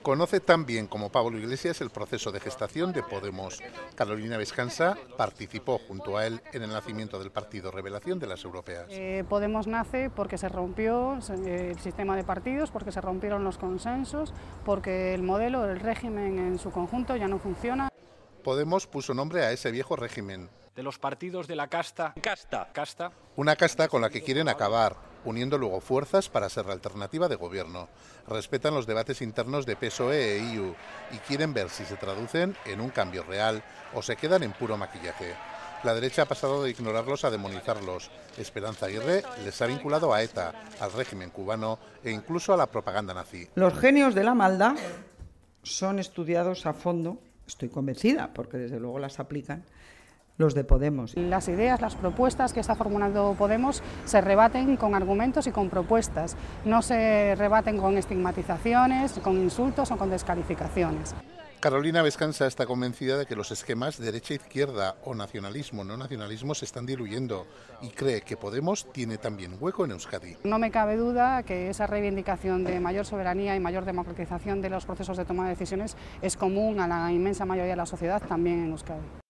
Conoce tan bien como Pablo Iglesias el proceso de gestación de Podemos. Carolina Vescansa participó junto a él en el nacimiento del partido Revelación de las Europeas. Podemos nace porque se rompió el sistema de partidos, porque se rompieron los consensos, porque el modelo, el régimen en su conjunto ya no funciona. Podemos puso nombre a ese viejo régimen. De los partidos de la casta. Una casta con la que quieren acabar, uniendo luego fuerzas para ser la alternativa de gobierno. Respetan los debates internos de PSOE e IU y quieren ver si se traducen en un cambio real o se quedan en puro maquillaje. La derecha ha pasado de ignorarlos a demonizarlos. Esperanza Aguirre les ha vinculado a ETA, al régimen cubano e incluso a la propaganda nazi. Los genios de la maldad son estudiados a fondo, estoy convencida, porque desde luego las aplican, los de Podemos. Las ideas, las propuestas que está formulando Podemos se rebaten con argumentos y con propuestas, no se rebaten con estigmatizaciones, con insultos o con descalificaciones. Carolina Vescansa está convencida de que los esquemas derecha-izquierda o nacionalismo-no nacionalismo se están diluyendo y cree que Podemos tiene también hueco en Euskadi. No me cabe duda que esa reivindicación de mayor soberanía y mayor democratización de los procesos de toma de decisiones es común a la inmensa mayoría de la sociedad, también en Euskadi.